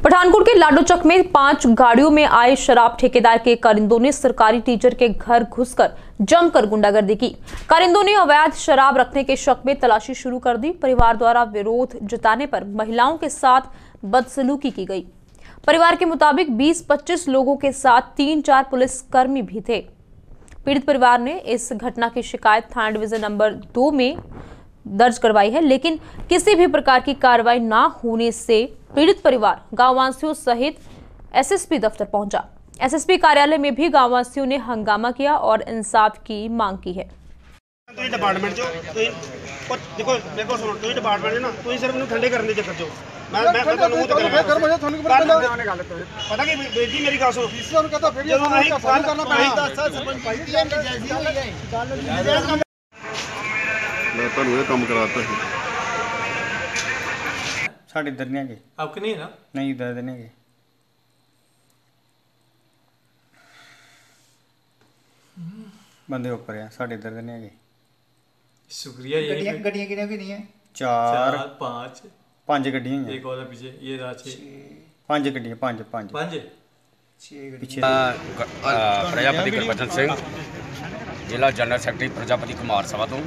पठानकोट के लाडोचक में 5 गाड़ियों में आए शराब ठेकेदार के कारिंदों ने सरकारी टीचर के घर घुसकर जमकर गुंडागर्दी की। कारिंदों ने अवैध शराब रखने के शक में तलाशी शुरू कर दी। परिवार द्वारा विरोध जताने पर महिलाओं के साथ बदसलूकी की गई। परिवार के मुताबिक 20-25 लोगों के साथ 3-4 पुलिसकर्मी भी थे। पीड़ित परिवार ने इस घटना की शिकायत थाना डिवीजन नंबर 2 में दर्ज करवाई है, लेकिन किसी भी प्रकार की कार्रवाई न होने से पीड़ित परिवार गांववासियों सहित एसएसपी दफ्तर पहुंचा। एसएसपी कार्यालय में भी गांववासियों ने हंगामा किया और इंसाफ की मांग की है। डिपार्टमेंट जो देखो मेरे को सुनो, तुम डिपार्टमेंट ना तुम सिर्फ इन्हें ठंडे करने के चक्कर चो मैं ਤੁਹਾਨੂੰ ਉਹ ਚੱਕਰ ਕਰ ਮੁਝੇ ਤੁਹਾਨੂੰ ਕੀ ਪਤਾ ਕਿ ਬੇਟੀ ਮੇਰੀ ਗੱਲ ਸੁਣੋ ਇਸ ਨੂੰ ਕਹਤਾ ਫਿਰ ਜਦੋਂ ਅਸੀਂ ਗੱਲ ਕਰਨਾ ਪੈਣਾ ਸਰਪੰਚ ਭਾਈ ਦੀ ਜੈਸੀ ਹੋਈ ਹੈ ਗੱਲ मैं ਤੁਹਾਨੂੰ ਇਹ ਕੰਮ ਕਰਾਤਾ ਸੀ साढ़े इधर नहीं है। आपके नहीं है ना? नहीं इधर नहीं है। बंदे ऊपर है, साढ़े इधर नहीं है। शुक्रिया। ये गड्डियां कितनी है? 4 5 गड्डियां हैं। एक और पीछे ये रहा 6 5 गड्डियां 5 पीछे। प्रजापति गुरबचन सिंह जिला जनरल सैकटरी प्रजापति कुमार सभा तो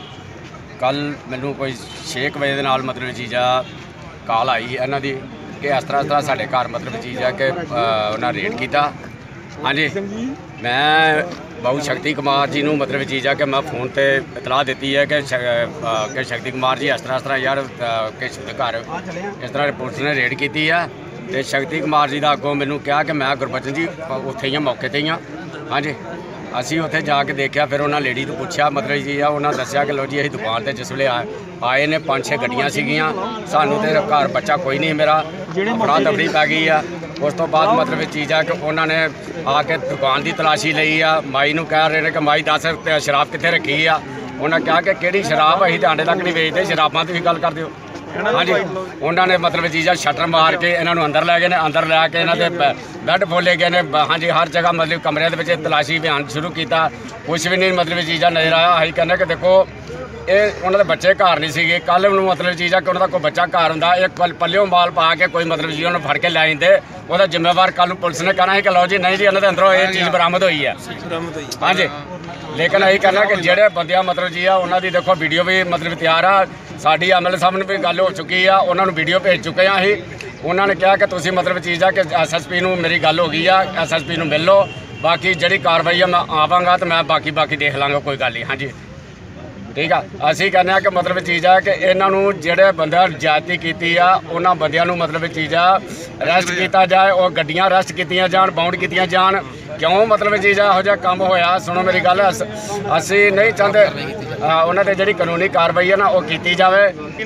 कल मैनू कोई 6 बजे के नाल मतलब चीज़ आ काल आई इन्हों की कि इस तरह साढ़े घर मतलब चीज़ है कि उन्हें रेड किया। हाँ जी, मैं बहु शक्ति कुमार जी को मतलब चीज़ है कि मैं फोन पर इतलाह दी है कि शक्ति कुमार जी इस तरह यार कि घर इस तरह पुलिस ने रेड की है। तो शक्ति कुमार जी का अगों मैनू कहा कि मैं गुरबचन जी उत्थे ही मौके पर ही हाँ। हाँ जी, असी उत्थे जाके देखा, फिर उन्होंने लेडी तो पूछा मतलब जी उन्होंने दसिया कि लो जी अं दुकान पर जिस वे आए ने 5-6 गड्डियाँ सीगियाँ, सानू तो घर बच्चा कोई नहीं मेरा बड़ा दबड़ी पै गई है। उस तो बाद मतलब चीज़ है कि उन्होंने आके दुकान की तलाशी ली आ। माई नूं कह रहे हैं कि माई दस शराब कितने रखी आ। उन्हें कहा कि किहड़ी शराब असीं तो आंडे तक नहीं बेचते, शराबां की गल कर दो। हाँ जी, उन्होंने मतलब चीज़ा शटर मार के इन्हों अंदर लै गए, अंदर लैके इन्होंने बैड खोले गए ने। हाँ जी, हर जगह मतलब कमरे के तलाशी अभियान शुरू किया, कुछ भी नहीं मतलब चीज़ा नज़र आया। अं कहने कि देखो ये उन्होंने बच्चे घर नहीं थे, कल मतलब चीज़ है कि उन्होंने कोई बच्चा घर होंगे एक पल्लियों माल पा के कोई मतलब चीज़ उन्होंने फड़ के लै आते, वह जिम्मेवार कल पुलिस ने कहना है कि लो जी नहीं जी इन्होंने अंदरों ये चीज़ बरामद हुई है। हाँ जी, लेकिन अं कहना कि जोड़े बंद मतलब जी उन्होंने देखो वीडियो भी मतलब तैयार आ। साड़ी MLA साहब ने भी गल हो चुकी है, उन्होंने वीडियो भेज चुके हैं अं। उन्होंने कहा कि तुम मतलब चीज़ है कि SSP नूं मेरी गल हो गई है, SSP नूं मिल लो, बाकी जी कार्रवाई है मैं आवांगा तो मैं बाकी देख लाँगा, कोई गल नहीं। हाँ जी, ठीक है। असी कहने कि मतलब चीज़ है कि इन्हों जोड़े बंदा ज्यादती की उन्होंने बंदियां मतलब चीज़ अरेस्ट किया जाए और गड्डियां अरेस्ट की जान, बाउंड की जान। क्यों मतलब चीज़ यहो जिहा काम होया, सुनो मेरी गल, असी नहीं चाहते उन्होंंने जी कानूनी कार्रवाई है ना वो की जाए।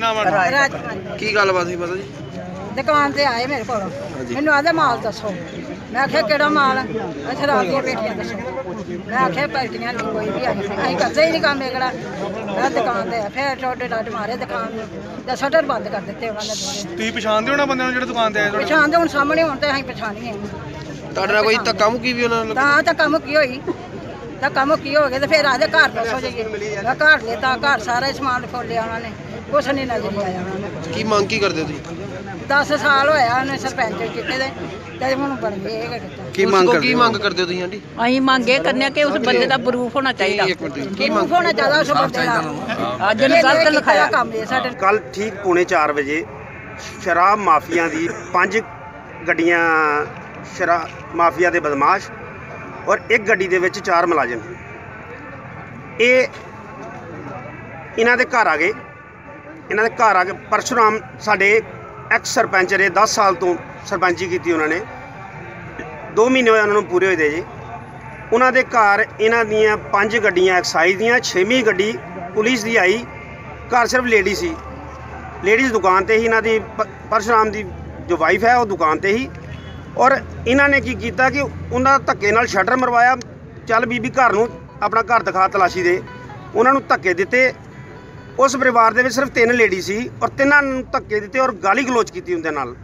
की गलबात सी पता जी? दुकान से आए मेरे को मैनू आदे माल दसो, मैं आख्या केड़ा माल है, शराब दी पेटियां दसो। मैं आख्या पेटियां कोई भी आई अं करते ही नहीं काम एकड़ा। मैं दुकान से फिर छोटे डट मारे दुकान के शटर बंद कर दिते उन्होंने। तुसीं पछाणदे हो ना बंदे नूं जिहड़े दुकान ते आए? पछाणदे हुण सामने हुण ते असीं पछाणीए। तुहाडे नाल कोई धक्का मुक्की भी उन्होंने? तां धक्का मुक्की होई, धक्का मुक्की हो गए तो फिर आधे घर दसो जाइए। मैं घर लेता, घर सारा समान खोलिया उन्होंने, कुछ नहीं नजर नहीं आया उन्होंने। की मांग की करदे हो तुसीं? 10 साल होया उन्हें सरपंच किते दे ते हुण बन गए। की मांग करदे हो तुसीं आंटी? असीं मंग ये करने कि उस बंदे का प्रूफ होना चाहिए। प्रूफ होना चाहिए उस बंदे दा जिन्हें गलत लिखाया काम है साडे। कल ठीक 3:45 बजे शराब माफिया की 5 गड्डियां शराब माफिया के बदमाश और एक गड्डी दे विच 4 मुलाजिम ये इन्हां दे घर आ गए। इन्हां दे घर आके परशुराम साडे एक्स सरपंच ने 10 साल तो सरपंची की उन्होंने, 2 महीने होए उन्होंने पूरे होए जी। उन्होंने घर इन्हां दियां 5 गड्डियां एक्साइज दियां, 6वीं गड्डी पुलिस की आई। घर सिर्फ लेडीज सी, लेडीज़ दुकान पर ही इन्हां दी परशुराम की जो वाइफ है वो दुकान पर ही। और इन्होंने की किया कि उन्होंने धक्के नाल शटर मरवाया, चल बीबी घर नूं अपना घर दिखा तलाशी दे। उन्होंने धक्के दिते। उस परिवार दे विच सिर्फ 3 लेडी सी और 3 धक्के दिते और गाली गलोच की उनके नाल।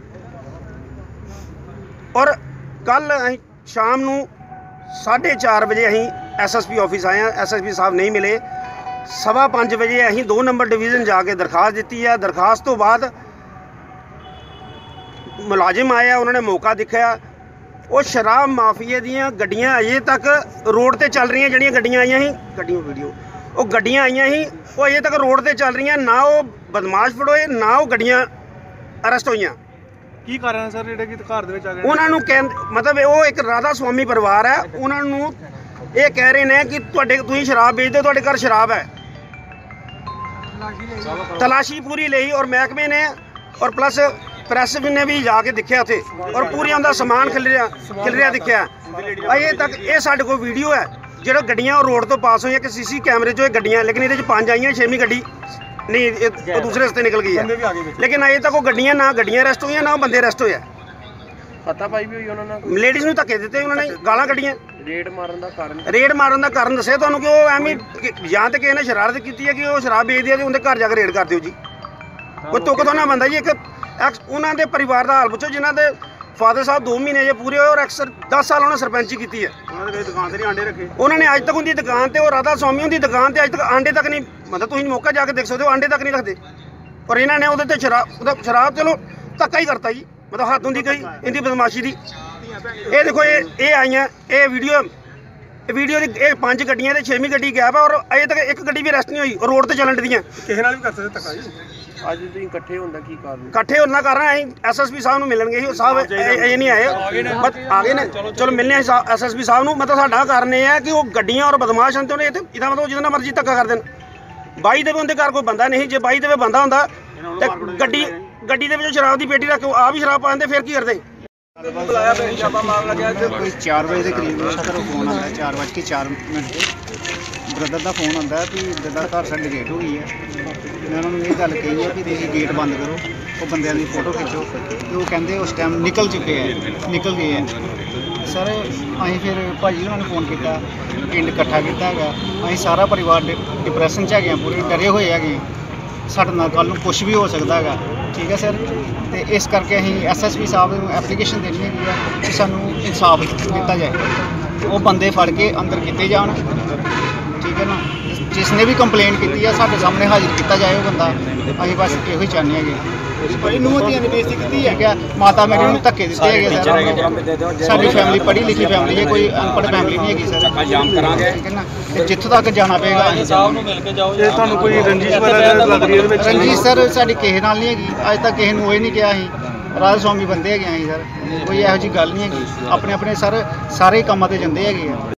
और कल अं शाम नूं 4:30 बजे अं SSP ऑफिस आए हैं, SSP साहब नहीं मिले। 5:15 बजे अं 2 नंबर डिवीजन जाके दरखास्त दी है। दरखास्त तो बाद ਮੁਲਾਜ਼ਮ ਆਏ ਆ, ਉਹਨਾਂ ਨੇ ਮੌਕਾ ਦਿਖਾਇਆ। ਉਹ ਸ਼ਰਾਬ ਮਾਫੀਏ ਦੀਆਂ ਗੱਡੀਆਂ ਅਜੇ ਤੱਕ ਰੋਡ ਤੇ ਚੱਲ ਰਹੀਆਂ, ਜਿਹੜੀਆਂ ਗੱਡੀਆਂ ਆਈਆਂ ਸੀ, ਗੱਡੀਆਂ ਵੀਡੀਓ ਉਹ ਗੱਡੀਆਂ ਆਈਆਂ ਸੀ, ਉਹ ਅਜੇ ਤੱਕ ਰੋਡ ਤੇ ਚੱਲ ਰਹੀਆਂ। ਨਾ ਉਹ ਬਦਮਾਸ਼ ਫੜੋਏ, ਨਾ ਉਹ ਗੱਡੀਆਂ ਅਰੈਸਟ ਹੋਈਆਂ। ਕੀ ਕਾਰਨ ਹੈ ਸਰ ਜਿਹੜੇ ਕਿ ਘਰ ਦੇ ਵਿੱਚ ਆ ਗਏ? ਉਹਨਾਂ ਨੂੰ ਮਤਲਬ ਉਹ ਇੱਕ ਰਾਧਾ ਸਵਾਮੀ ਪਰਿਵਾਰ ਹੈ, ਉਹਨਾਂ ਨੂੰ ਇਹ ਕਹਿ ਰਹੇ ਨੇ ਕਿ ਤੁਸੀਂ ਸ਼ਰਾਬ ਵੇਚਦੇ ਹੋ, ਤੁਹਾਡੇ ਘਰ ਸ਼ਰਾਬ ਹੈ। ਤਲਾਸ਼ੀ ਪੂਰੀ ਲਈ ਔਰ ਮਹਿਕਮੇ ਨੇ ਔਰ ਪਲੱਸ ਪ੍ਰੈਸ ਨੇ ਵੀ ਜਾ ਕੇ ਦੇਖਿਆ ਉੱਥੇ, ਔਰ ਪੂਰੀਆਂ ਉਹਦਾ ਸਮਾਨ ਖਿਲਰਿਆ ਦਿਖਿਆ। ਅਜੇ ਤੱਕ ਇਹ ਸਾਡੇ ਕੋਲ ਵੀਡੀਓ ਹੈ, ਜਿਹੜਾ ਗੱਡੀਆਂ ਉਹ ਰੋਡ ਤੋਂ ਪਾਸ ਹੋਈਆਂ ਕਿ ਸੀਸੀ ਕੈਮਰੇ 'ਚੋਂ ਇਹ ਗੱਡੀਆਂ, ਲੇਕਿਨ ਇਹਦੇ 'ਚ 5 ਆਈਆਂ, 6ਵੀਂ ਗੱਡੀ ਨਹੀਂ, ਇਹ ਦੂਸਰੇ ਰਸਤੇ ਨਿਕਲ ਗਈ ਹੈ। ਲੇਕਿਨ ਅਜੇ ਤੱਕ ਉਹ ਗੱਡੀਆਂ ਨਾ ਗੱਡੀਆਂ ਅਰੈਸਟ ਹੋਈਆਂ, ਨਾ ਉਹ ਬੰਦੇ ਅਰੈਸਟ ਹੋਇਆ। ਹੱਥਾ ਪਾਈ ਵੀ ਹੋਈ ਉਹਨਾਂ ਨਾਲ? ਲੇਡੀਜ਼ ਨੂੰ ਧੱਕੇ ਦਿੱਤੇ ਉਹਨਾਂ ਨੇ, ਗਾਲਾਂ ਕੱਢੀਆਂ। ਰੇਡ ਮਾਰਨ ਦਾ ਕਾਰਨ ਦੱਸਿਆ ਤੁਹਾਨੂੰ ਕਿ ਉਹ ਐਵੇਂ ਜਾਂ ਤਾਂ ਕਿਸੇ ਨੇ ਸ਼ਰਾਰਤ ਕੀਤੀ ਹੈ ਕਿ ਉਹ ਸ਼ਰਾਬ ਵੇਚਦੇ ਆ ਤੇ ਉਹਦੇ ਘਰ ਜਾ ਕੇ ਰੇਡ ਕਰ ਦਿਓ ਜੀ। ਕੋਈ ਤੁੱਕ ਤੋਂ ਨਾ ਬੰਦਾ ਜੀ। ਇੱਕ ਉਹਨਾਂ ਦੇ ਪਰਿਵਾਰ ਦਾ ਹਾਲ ਪੁੱਛੋ, ਜਿਨ੍ਹਾਂ ਦੇ ਫਾਦਰ ਸਾਹਿਬ 2 ਮਹੀਨੇ ਜੇ ਪੂਰੇ ਹੋਏ ਔਰ ਅਕਸਰ 10 ਸਾਲ ਉਹਨਾਂ ਸਰਪੰਚੀ ਕੀਤੀ ਹੈ। ਉਹਨਾਂ ਦੇ ਦੁਕਾਨ ਤੇ ਨਹੀਂ ਆਂਡੇ ਰੱਖੇ? ਉਹਨਾਂ ਨੇ ਅੱਜ ਤੱਕ ਉਹਦੀ ਦੁਕਾਨ ਤੇ, ਉਹ ਰਾਧਾ ਸਵਾਮੀ ਉਹਦੀ ਦੁਕਾਨ ਤੇ ਅੱਜ ਤੱਕ ਆਂਡੇ ਤੱਕ ਨਹੀਂ, ਮਤਲਬ ਤੁਸੀਂ ਮੌਕਾ ਜਾ ਕੇ ਦੇਖ ਸਕਦੇ ਹੋ, ਆਂਡੇ ਤੱਕ ਨਹੀਂ ਰੱਖਦੇ। ਔਰ ਇਹਨਾਂ ਨੇ ਉਹਦੇ ਤੇ ਸ਼ਰਾਬ ਚਲੋ ਧੱਕਾ ਹੀ ਕਰਤਾ ਜੀ, ਮਤਲਬ ਹੱਦ ਹੁੰਦੀ ਗਈ ਇਹਦੀ ਬਦਮਾਸ਼ੀ ਦੀ। ਇਹ ਦੇਖੋ ਇਹ ਆਈਆਂ, ਇਹ ਵੀਡੀਓ ਦੀ ਇਹ 5 ਗੱਡੀਆਂ ਤੇ 6ਵੀਂ ਗੱਡੀ ਗਾਇਬ ਹੈ ਔਰ ਅਜੇ ਤੱਕ ਇੱਕ ਗੱਡੀ ਵੀ ਅਰੈਸਟ ਨਹੀਂ ਹੋਈ, ਰੋਡ ਤੇ ਚੱਲਣ ਦੀਆਂ। ਕਿਸੇ ਨਾਲ ਵੀ ਕਰ ਸਕਦੇ ਧੱਕਾ ਜੀ? ਅੱਜ ਤੁਸੀਂ ਇਕੱਠੇ ਹੁੰਦਾ ਕੀ ਕਾਰਨ? ਇਕੱਠੇ ਹੋਣ ਦਾ ਕਾਰਨ ਅਸੀਂ ਐਸਐਸਪੀ ਸਾਹਿਬ ਨੂੰ ਮਿਲਣਗੇ ਸੀ, ਸਾਹਿਬ ਇਹ ਨਹੀਂ ਆਏ, ਬਟ ਆ ਗਏ ਨੇ। ਚਲੋ ਮਿਲਨੇ ਆ ਐਸਐਸਪੀ ਸਾਹਿਬ ਨੂੰ। ਮਤਲਬ ਸਾਡਾ ਕਾਰਨ ਇਹ ਹੈ ਕਿ ਉਹ ਗੱਡੀਆਂ ਔਰ ਬਦਮਾਸ਼ ਹਨ ਤੇ ਉਹਨੇ ਇਹਦਾ ਮਤਲਬ ਜਿਹਦੇ ਨਾਲ ਮਰਜ਼ੀ ਧੱਕਾ ਕਰ ਦੇਣ। 22 ਦੇ ਵੀ ਉਹਦੇ ਘਰ ਕੋਈ ਬੰਦਾ ਨਹੀਂ, ਜੇ 22 ਦੇ ਵੀ ਬੰਦਾ ਹੁੰਦਾ ਤੇ ਗੱਡੀ ਦੇ ਵਿੱਚ ਸ਼ਰਾਬ ਦੀ ਪੇਟੀ ਰੱਖ ਕੇ ਆ ਵੀ ਸ਼ਰਾਬ ਪਾ ਦਿੰਦੇ, ਫਿਰ ਕੀ ਕਰਦੇ? ਕੋਈ 4 ਵਜੇ ਦੇ ਕਰੀਬ ਘਰੋਂ ਫੋਨ ਆਉਂਦਾ, 4:04 ਤੇ ਬ੍ਰਦਰ ਦਾ ਫੋਨ ਆਉਂਦਾ ਵੀ ਜਿੱਦਾਂ ਘਰ ਸਾਡੀ ਗੇਟ ਹੋ ਗਈ ਹੈ। ਮੈਂ ਉਹਨਾਂ ਨੂੰ ਇਹ ਗੱਲ ਕਹੀ ਹੈ ਕਿ ਤੁਸੀਂ ਗੇਟ ਬੰਦ ਕਰੋ, ਉਹ ਬੰਦਿਆਂ ਦੀ ਫੋਟੋ ਖਿੱਚੋ। ਤੇ ਉਹ ਕਹਿੰਦੇ ਉਸ ਟਾਈਮ ਨਿਕਲ ਗਏ ਹੈ। ਸਰ ਅਸੀਂ ਫਿਰ ਭਾਜੀ ਉਹਨਾਂ ਨੂੰ ਫੋਨ ਕੀਤਾ, ਪਿੰਡ ਇਕੱਠਾ ਕੀਤਾ ਹੈਗਾ। ਅਸੀਂ ਸਾਰਾ ਪਰਿਵਾਰ ਡਿਪਰੈਸ਼ਨ 'ਚ ਹੈਗੇ ਹਾਂ, ਪੂਰੇ ਡਰੇ ਹੋਏ ਹੈਗੇ। ਸਾਡੇ ਨਾਲ ਕੱਲ੍ਹ ਨੂੰ ਕੁਛ ਵੀ ਹੋ ਸਕਦਾ ਹੈਗਾ, ਠੀਕ ਹੈ ਸਰ। ਤੇ ਇਸ ਕਰਕੇ ਅਸੀਂ ਐਸਐਸਪੀ ਸਾਹਿਬ ਨੂੰ ਐਪਲੀਕੇਸ਼ਨ ਦੇਣੀ ਹੈਗੀ ਆ ਕਿ ਸਾਨੂੰ ਇਨਸਾਫ ਦਿੱਤਾ ਜਾਏ, ਉਹ ਬੰਦੇ ਫੜ ਕੇ ਅੰਦਰ ਕੀਤੇ ਜਾਣ, ਠੀਕ ਹੈ ਨਾ। ਜਿਸ ਨੇ ਵੀ ਕੰਪਲੇਂਟ ਕੀਤੀ ਆ ਸਾਡੇ ਸਾਹਮਣੇ ਹਾਜ਼ਰ ਕੀਤਾ ਜਾਏ ਉਹ ਬੰਦਾ। ਅਸੀਂ ਬਸ ਇਹੋ ਹੀ ਚਾਹੁੰਦੇ ਹੈਗੇ। ਨੂੰਹ ਧੀਆਂ ਦੀ ਬੇਇੱਜ਼ਤੀ ਕੀਤੀ ਹੈਗੀ ਆ, ਮਾਤਾ ਮੇਰੀ ਨੂੰ ਧੱਕੇ ਦਿੱਤੇ ਹੈਗੇ ਸਰ। ਸਾਡੀ ਫੈਮਿਲੀ ਪੜ੍ਹੀ ਲਿਖੀ ਫੈਮਿਲੀ ਹੈ, ਕੋਈ ਅਨਪੜ੍ਹ ਫੈਮਿਲੀ ਨਹੀਂ ਹੈਗੀ ਸਰ, ਠੀਕ ਹੈ ਨਾ। ਤੇ ਜਿੱਥੋਂ ਤੱਕ ਜਾਣਾ ਪਏਗਾ। ਇਹ ਤੁਹਾਨੂੰ ਕੋਈ ਰੰਜਿਸ਼ ਵਗੈਰਾ ਲੱਗ ਰਹੀ ਹੈ ਇਹਦੇ ਵਿੱਚ? ਰੰਜਿਸ਼ ਸਰ ਸਾਡੀ ਕਿਸੇ ਨਾਲ ਨਹੀਂ ਹੈਗੀ, ਅੱਜ ਤੱਕ ਕਿਸੇ ਨੂੰ ਇਹ ਨਹੀਂ ਕਿਹਾ। ਅਸੀਂ ਰਾਧਾ ਸਵਾਮੀ ਬੰਦੇ ਹੈਗੇ ਅਸੀਂ ਸਰ, ਕੋਈ ਇਹੋ ਜਿਹੀ ਗੱਲ ਨਹੀਂ ਹੈਗੀ। ਆਪਣੇ ਸਰ ਸਾਰੇ ਕੰਮਾਂ ਤੇ ਜਾਂਦੇ ਹੈਗੇ ਆ।